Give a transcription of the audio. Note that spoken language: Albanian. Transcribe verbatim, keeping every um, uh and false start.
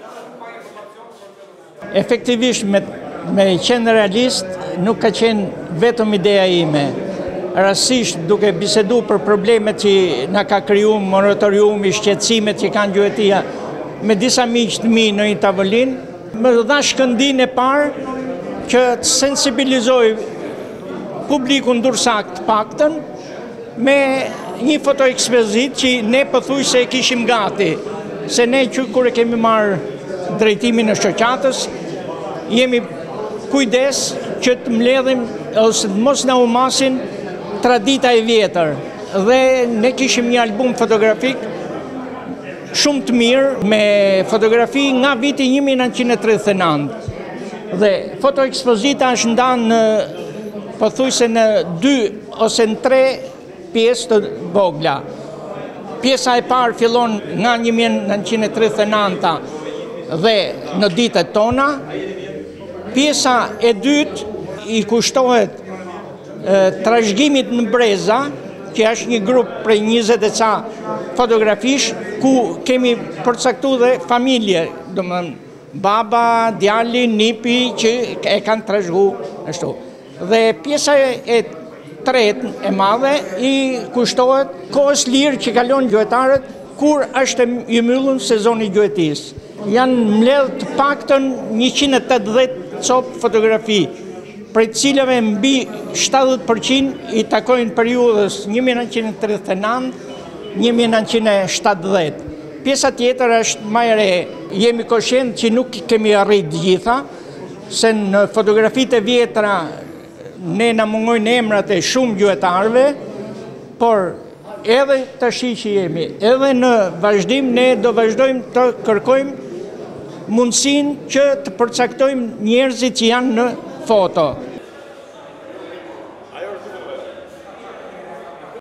Efektivisht me, me qenë realist, nuk ka qenë vetëm ideja ime. Rastësisht duke bisedu për problemet që na ka kriju moratoriumi, shqetësimet që kanë Gjuetia me disa miq të mi në një tavolinë, më dha shkëndinë e parë që të sensibilizoj publikun ndërsak të paktën me një fotoekspozit që ne pothuajse e kishim gati, se ne që kur e kemi marrë drejtimin e shoqatës, jemi kujdes që të mbledhim ose të mos na humasin tradita e vjetër. Dhe ne kishim një album fotografik shumë të mirë me fotografi nga viti një mijë nëntëqind e tridhjetë e nëntë. Dhe fotoekspozita është ndarë në pothuajse në dy ose në tre pjesë të vogla. Pjesa e parë fillon nga një mijë nëntëqind e tridhjetë e nënta dhe në ditët tona. Pjesa e dytë i kushtohet e, trashëgimit në Breza, që është një grup prej njëzet e ca fotografish, ku kemi përcaktuar dhe familje, domethënë baba, djali, nipi që e kanë trashëgu ashtu. Dhe pjesa e tretë e madhe i kushtohet kohës lirë që kalon gjuetarët kur është i mbyllur sezoni i gjuetisë. Janë mbledh të paktën njëqind e tetëdhjetë copë fotografi, prej cilave mbi shtatëdhjetë përqind i takojnë periudhës një mijë nëntëqind e tridhjetë e nëntë - një mijë nëntëqind e shtatëdhjetë. Pjesa tjetër është më e re. Jemi koshient që nuk kemi arritë gjitha, se në fotografitë e vjetra ne na mungojnë emrat e shumë gjuetarëve, por edhe tash që jemi, edhe në vazhdim ne do vazhdojmë të kërkojmë mundësinë që të përcaktojmë njerëzit që janë në foto.